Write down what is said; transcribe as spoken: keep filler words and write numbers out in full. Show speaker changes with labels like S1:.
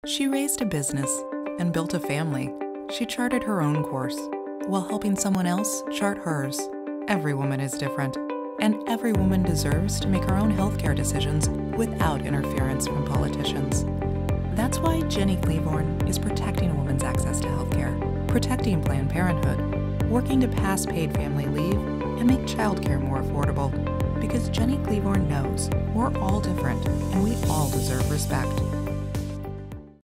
S1: She raised a business and built a family. She charted her own course while helping someone else chart hers. Every woman is different, and every woman deserves to make her own healthcare decisions without interference from politicians. That's why Ginny Klevorn is protecting a woman's access to healthcare, protecting Planned Parenthood, working to pass paid family leave, and make childcare more affordable. Because Ginny Klevorn knows we're all different and we all deserve respect.